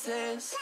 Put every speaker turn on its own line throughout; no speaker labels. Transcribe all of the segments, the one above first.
promises.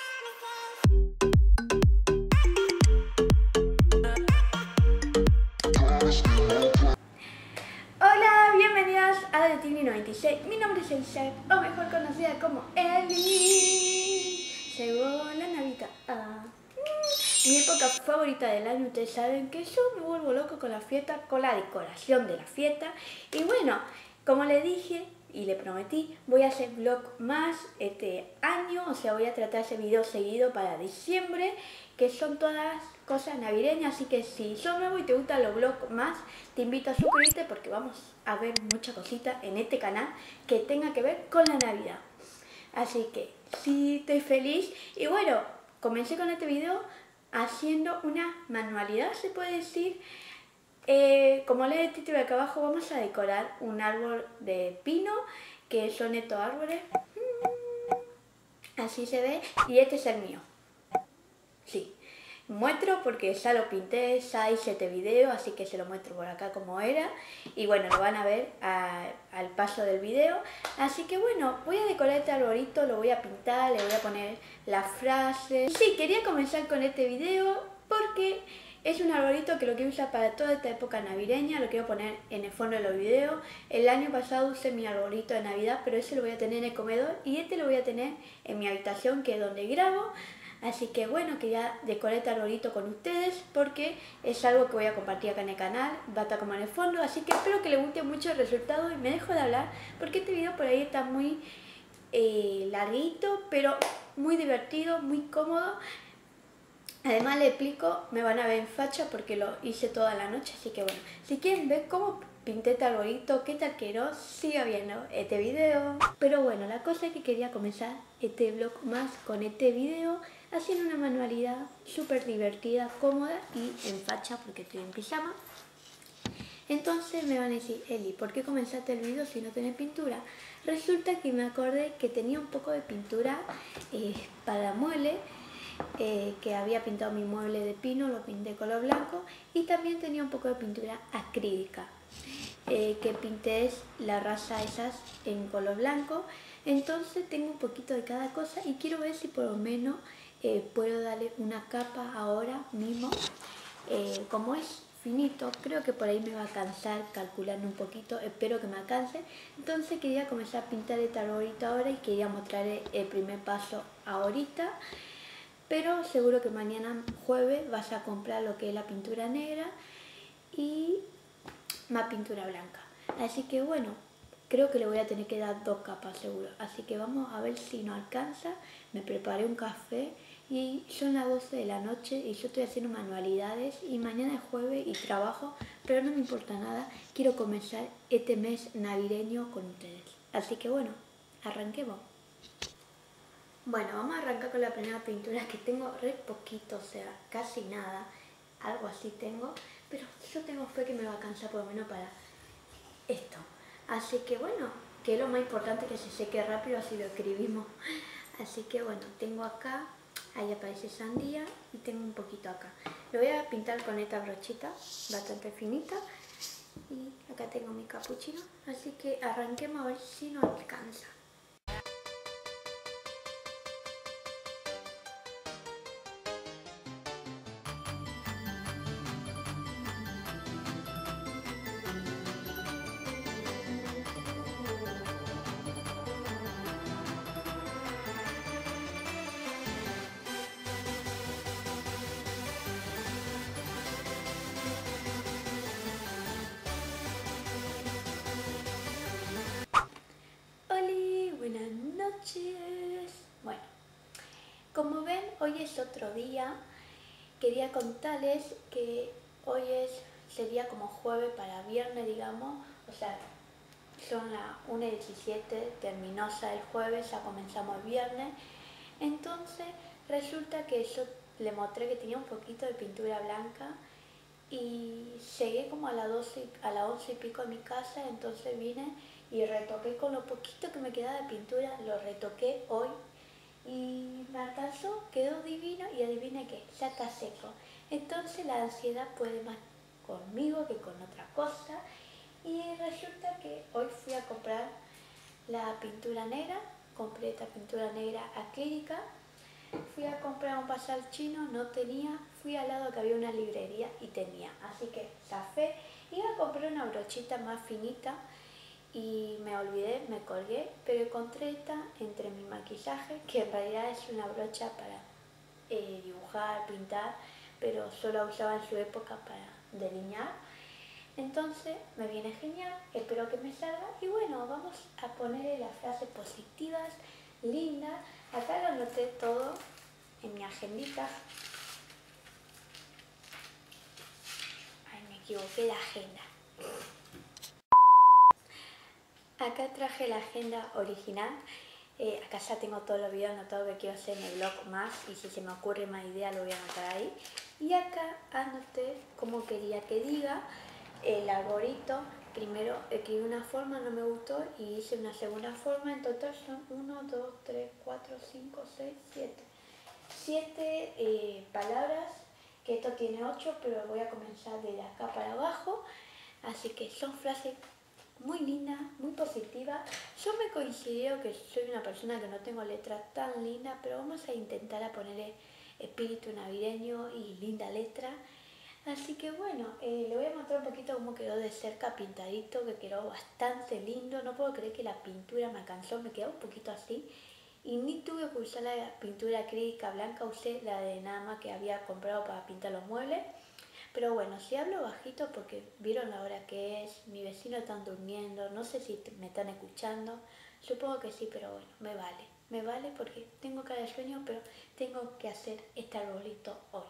Hola, bienvenidas a The Tini 96. Mi nombre es Elisa, o mejor conocida como Eli. Llegó la Navidad. Mi época favorita del año. Ustedes saben que yo me vuelvo loco con la fiesta, con la decoración de la fiesta. Y bueno, como le dije y le prometí, voy a hacer vlog más este año. O sea, voy a tratar ese video seguido para diciembre, que son todas cosas navideñas. Así que si sos nuevo y te gustan los vlogs más, te invito a suscribirte porque vamos a ver muchas cositas en este canal que tenga que ver con la Navidad. Así que sí, estoy feliz. Y bueno, comencé con este video haciendo una manualidad, se puede decir. Como lee el título de acá abajo, vamos a decorar un árbol de pino, que son estos árboles. Así se ve, y este es el mío. Sí, muestro porque ya lo pinté, ya hice este video, así que se lo muestro por acá como era. Y bueno, lo van a ver al paso del video. Así que bueno, voy a decorar este arbolito, lo voy a pintar, le voy a poner las frases. Sí, quería comenzar con este video porque es un arbolito que lo quiero usar para toda esta época navideña, lo quiero poner en el fondo de los videos. El año pasado usé mi arbolito de Navidad, pero ese lo voy a tener en el comedor y este lo voy a tener en mi habitación, que es donde grabo. Así que bueno, quería decorar este arbolito con ustedes porque es algo que voy a compartir acá en el canal, va a estar como en el fondo, así que espero que les guste mucho el resultado y me dejo de hablar porque este video por ahí está muy larguito, pero muy divertido, muy cómodo. Además les explico, me van a ver en facha porque lo hice toda la noche, así que bueno, si quieren ver cómo pinté este arbolito, qué tal quedó, siga viendo este video. Pero bueno, la cosa es que quería comenzar este vlog más con este video haciendo una manualidad súper divertida, cómoda y en facha porque estoy en pijama. Entonces me van a decir, Eli, ¿por qué comenzaste el video si no tenés pintura? Resulta que me acordé que tenía un poco de pintura para mueble, que había pintado mi mueble de pino, lo pinté color blanco, y también tenía un poco de pintura acrílica, que pinté la raza esas en color blanco. Entonces tengo un poquito de cada cosa y quiero ver si por lo menos puedo darle una capa ahora mismo. Como es finito, creo que por ahí me va a cansar calculando un poquito, espero que me alcance. Entonces quería comenzar a pintar este arbolito ahora y quería mostrar el primer paso ahorita. Pero seguro que mañana jueves vas a comprar lo que es la pintura negra y más pintura blanca. Así que bueno, creo que le voy a tener que dar 2 capas seguro. Así que vamos a ver si nos alcanza. Me preparé un café y son las 12 de la noche y yo estoy haciendo manualidades y mañana es jueves y trabajo, pero no me importa nada. Quiero comenzar este mes navideño con ustedes. Así que bueno, arranquemos. Bueno, vamos a arrancar con la primera pintura, que tengo re poquito, o sea, casi nada, algo así tengo, pero yo tengo fe que me va a alcanzar por lo menos para esto. Así que bueno, que es lo más importante, que se seque rápido, así lo escribimos. Así que bueno, tengo acá, ahí aparece sandía y tengo un poquito acá. Lo voy a pintar con esta brochita bastante finita y acá tengo mi capuchino, así que arranquemos a ver si nos alcanza. Hola, buenas noches. Bueno, como ven, hoy es otro día. Quería contarles que hoy sería como jueves para viernes, digamos. O sea, son las 1:17, terminó ya el jueves, ya comenzamos el viernes. Entonces, resulta que yo le mostré que tenía un poquito de pintura blanca y llegué como a las 12, a las 11 y pico a mi casa. Entonces vine y retoqué con lo poquito que me quedaba de pintura, lo retoqué hoy y me alcanzó, quedó divino y adivina qué, ya está seco. Entonces la ansiedad puede más conmigo que con otra cosa y resulta que hoy fui a comprar la pintura negra, compré esta pintura negra acrílica Fui a comprar un bazar chino, no tenía. Fui al lado que había una librería y tenía. Así que zafé. Iba a comprar una brochita más finita y me olvidé, me colgué, pero encontré esta entre mi maquillaje, que en realidad es una brocha para dibujar, pintar, pero solo usaba en su época para delinear. Entonces me viene genial, espero que me salga y bueno, vamos a ponerle las frases positivas, lindas. Acá lo anoté todo en mi agendita. Ay, me equivoqué de agenda. Acá traje la agenda original. Acá ya tengo todos los videos anotados que quiero hacer en el blog más y si se me ocurre más idea lo voy a anotar ahí. Y acá anoté cómo quería que diga el arbolito. Primero escribí una forma, no me gustó y hice una segunda forma. En total son 1, 2, 3, 4, 5, 6, 7. 7 palabras, que esto tiene 8, pero voy a comenzar de acá para abajo. Así que son frases muy linda, muy positiva. Yo me considero que soy una persona que no tengo letra tan linda, pero vamos a intentar a ponerle espíritu navideño y linda letra. Así que bueno, le voy a mostrar un poquito cómo quedó de cerca pintadito, que quedó bastante lindo. No puedo creer que la pintura me alcanzó, me quedó un poquito así. Y ni tuve que usar la pintura acrílica blanca, usé la de nada más que había comprado para pintar los muebles. Pero bueno, si hablo bajito porque vieron la hora que es, mis vecinos están durmiendo, no sé si me están escuchando, supongo que sí, pero bueno, me vale porque tengo cara de sueño, pero tengo que hacer este arbolito hoy.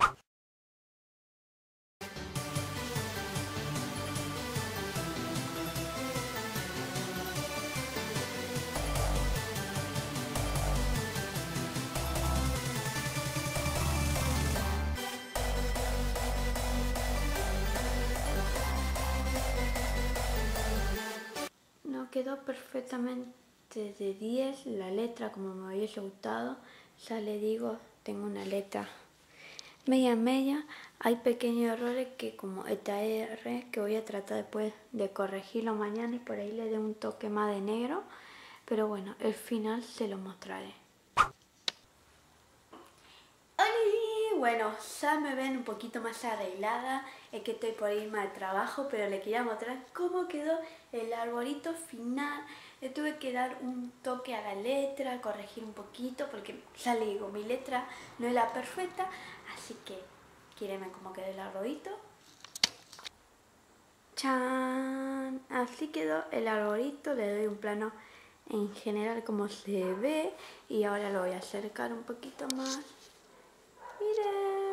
No quedó perfectamente de 10 la letra como me hubiese gustado. Ya le digo, tengo una letra media. Hay pequeños errores que como esta R que voy a tratar después de corregirlo mañana y por ahí le dé un toque más de negro. Pero bueno, el final se lo mostraré. Bueno, ya me ven un poquito más arreglada, es que estoy por irme al trabajo, pero le quería mostrar cómo quedó el arbolito final. Le tuve que dar un toque a la letra, corregir un poquito, porque ya le digo, mi letra no es la perfecta, así que quieren ver cómo quedó el arbolito. ¡Chan! Así quedó el arbolito, le doy un plano en general como se ve y ahora lo voy a acercar un poquito más. Miren.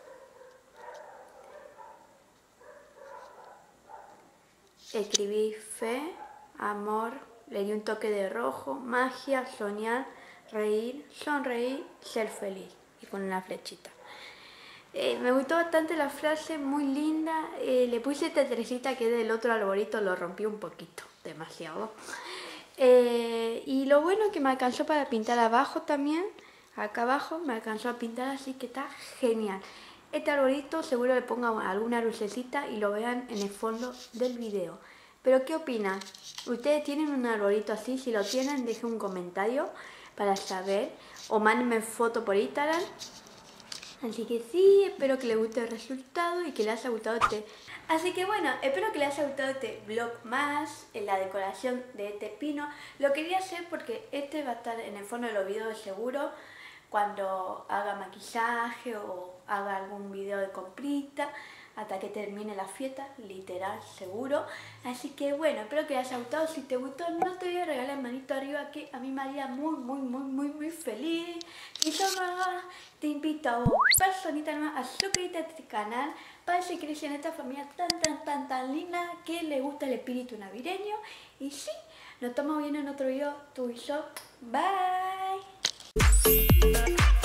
Escribí fe, amor, le di un toque de rojo, magia, soñar, reír, sonreír, ser feliz. Y con una flechita. Me gustó bastante la frase, muy linda. Le puse esta trencita que del otro arbolito, lo rompí un poquito, demasiado. Y lo bueno es que me alcanzó para pintar abajo también. Acá abajo me alcanzó a pintar, así que está genial. Este arbolito seguro le pongo alguna lucecita y lo vean en el fondo del video. Pero ¿qué opinan? ¿Ustedes tienen un arbolito así? Si lo tienen, dejen un comentario para saber. O mándenme foto por Instagram. Así que sí, espero que les guste el resultado y que les haya gustado este... Así que bueno, espero que les haya gustado este vlog más, en la decoración de este pino. Lo quería hacer porque este va a estar en el fondo de los videos seguro, cuando haga maquillaje o haga algún video de comprita, hasta que termine la fiesta, literal, seguro. Así que bueno, espero que les haya gustado. Si te gustó, no te voy a regalar manito arriba, que a mí me haría muy feliz. Y yo más, te invito a vos, personita más, a suscribirte a este canal para seguir creciendo en esta familia tan linda que le gusta el espíritu navideño. Y sí, nos estamos viendo en otro video, tú y yo. Bye.